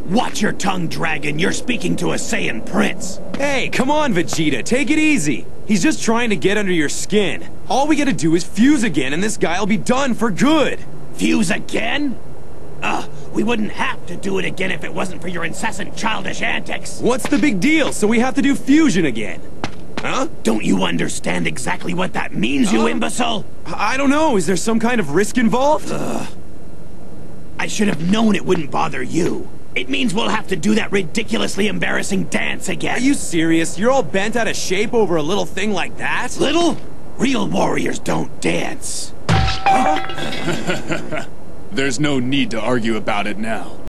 Watch your tongue, dragon. You're speaking to a Saiyan prince. Hey, come on, Vegeta. Take it easy. He's just trying to get under your skin. All we gotta do is fuse again, and this guy'll be done for good. Fuse again? We wouldn't have to do it again if it wasn't for your incessant childish antics. What's the big deal? So we have to do fusion again? Huh? Don't you understand exactly what that means, you imbecile? I don't know. Is there some kind of risk involved? I should have known it wouldn't bother you. It means we'll have to do that ridiculously embarrassing dance again. Are you serious? You're all bent out of shape over a little thing like that? Little? Real warriors don't dance. There's no need to argue about it now.